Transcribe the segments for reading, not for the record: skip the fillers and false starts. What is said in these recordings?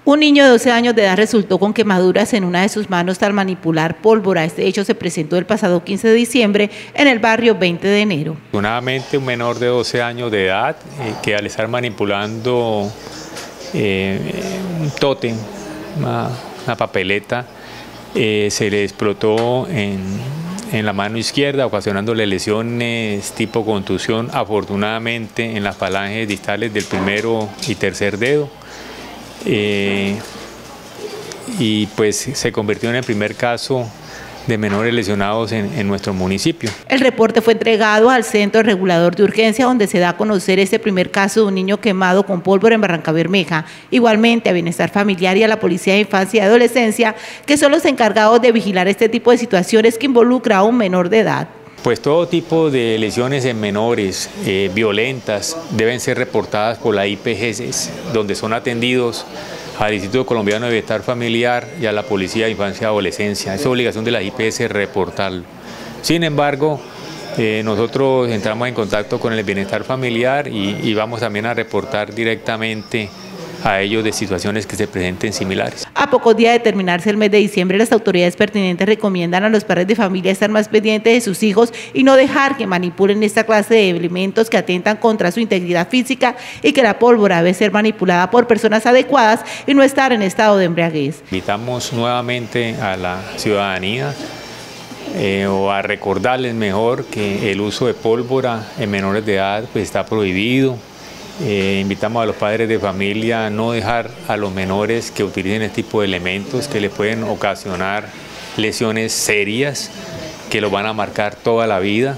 Un niño de 12 años de edad resultó con quemaduras en una de sus manos al manipular pólvora. Este hecho se presentó el pasado 15 de diciembre en el barrio 20 de enero. Afortunadamente, un menor de 12 años de edad que al estar manipulando un tótem, una papeleta, se le explotó en la mano izquierda, ocasionándole lesiones tipo contusión, afortunadamente en las falanges distales del primero y tercer dedo. Y pues se convirtió en el primer caso de menores lesionados en nuestro municipio. El reporte fue entregado al Centro Regulador de Urgencia, donde se da a conocer este primer caso de un niño quemado con pólvora en Barrancabermeja. Igualmente a Bienestar Familiar y a la Policía de Infancia y Adolescencia, que son los encargados de vigilar este tipo de situaciones que involucra a un menor de edad. Pues todo tipo de lesiones en menores violentas deben ser reportadas por la IPGs, donde son atendidos al Instituto Colombiano de Bienestar Familiar y a la Policía de Infancia y Adolescencia. Es obligación de la IPS reportarlo. Sin embargo, nosotros entramos en contacto con el Bienestar Familiar y vamos también a reportar directamente a ellos de situaciones que se presenten similares. A pocos días de terminarse el mes de diciembre, las autoridades pertinentes recomiendan a los padres de familia estar más pendientes de sus hijos y no dejar que manipulen esta clase de elementos que atentan contra su integridad física, y que la pólvora debe ser manipulada por personas adecuadas y no estar en estado de embriaguez. Invitamos nuevamente a la ciudadanía o a recordarles mejor que el uso de pólvora en menores de edad pues está prohibido. Invitamos a los padres de familia a no dejar a los menores que utilicen este tipo de elementos que les pueden ocasionar lesiones serias que los van a marcar toda la vida.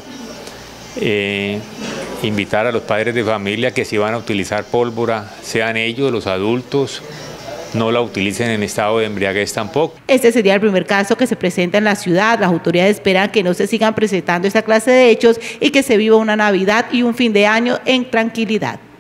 Invitar a los padres de familia que si van a utilizar pólvora, sean ellos, los adultos, no la utilicen en estado de embriaguez tampoco. Este sería el primer caso que se presenta en la ciudad. Las autoridades esperan que no se sigan presentando esta clase de hechos y que se viva una Navidad y un fin de año en tranquilidad.